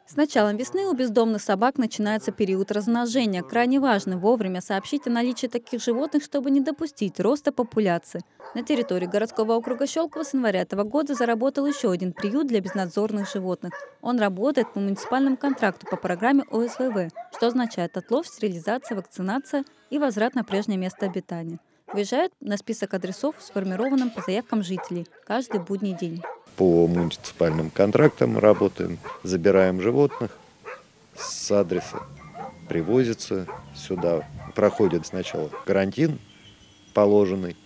С началом весны у бездомных собак начинается период размножения. Крайне важно вовремя сообщить о наличии таких животных, чтобы не допустить роста популяции. На территории городского округа Щелково с января этого года заработал еще один приют для безнадзорных животных. Он работает по муниципальному контракту по программе ОСВВ, что означает отлов, стерилизация, вакцинация и возврат на прежнее место обитания. Выезжают на список адресов, сформированным по заявкам жителей, каждый будний день. По муниципальным контрактам работаем, забираем животных с адреса, привозятся сюда, проходит сначала карантин, положенный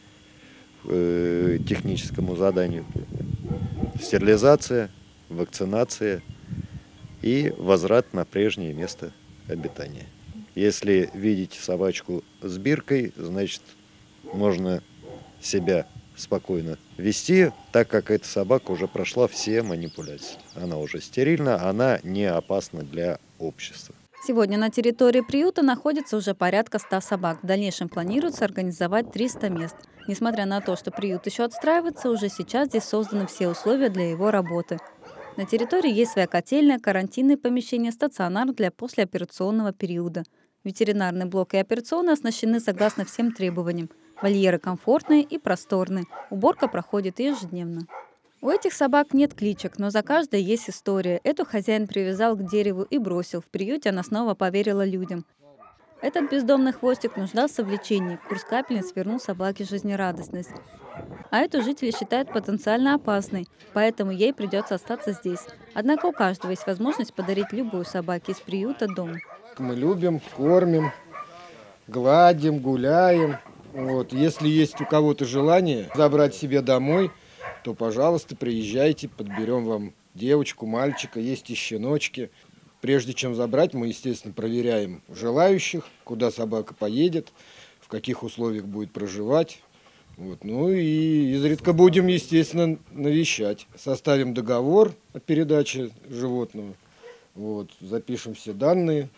техническому заданию, стерилизация, вакцинация и возврат на прежнее место обитания. Если видите собачку с биркой, значит, можно себя спокойно вести, так как эта собака уже прошла все манипуляции. Она уже стерильна, она не опасна для общества. Сегодня на территории приюта находится уже порядка 100 собак. В дальнейшем планируется организовать 300 мест. Несмотря на то, что приют еще отстраивается, уже сейчас здесь созданы все условия для его работы. На территории есть своя котельная, карантинные помещения, стационар для послеоперационного периода. Ветеринарный блок и операционная оснащены согласно всем требованиям. Вольеры комфортные и просторные. Уборка проходит ежедневно. У этих собак нет кличек, но за каждой есть история. Эту хозяин привязал к дереву и бросил. В приюте она снова поверила людям. Этот бездомный хвостик нуждался в лечении. Курс капельниц вернул собаке жизнерадостность. А эту жители считают потенциально опасной, поэтому ей придется остаться здесь. Однако у каждого есть возможность подарить любую собаке из приюта дом. Мы любим, кормим, гладим, гуляем. Если есть у кого-то желание забрать себе домой, то, пожалуйста, приезжайте, подберем вам девочку, мальчика, есть и щеночки. Прежде чем забрать, мы, естественно, проверяем желающих, куда собака поедет, в каких условиях будет проживать. Ну и изредка будем, естественно, навещать. Составим договор о передаче животного, запишем все данные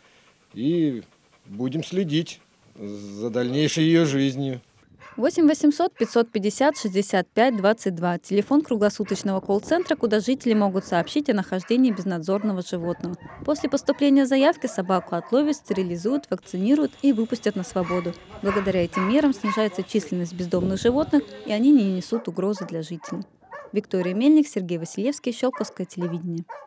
и будем следить за дальнейшей ее жизнью. 8 800 550 65 22. Телефон круглосуточного колл-центра, куда жители могут сообщить о нахождении безнадзорного животного. После поступления заявки собаку отловят, стерилизуют, вакцинируют и выпустят на свободу. Благодаря этим мерам снижается численность бездомных животных, и они не несут угрозы для жителей. Виктория Мельник, Сергей Васильевский, Щелковское телевидение.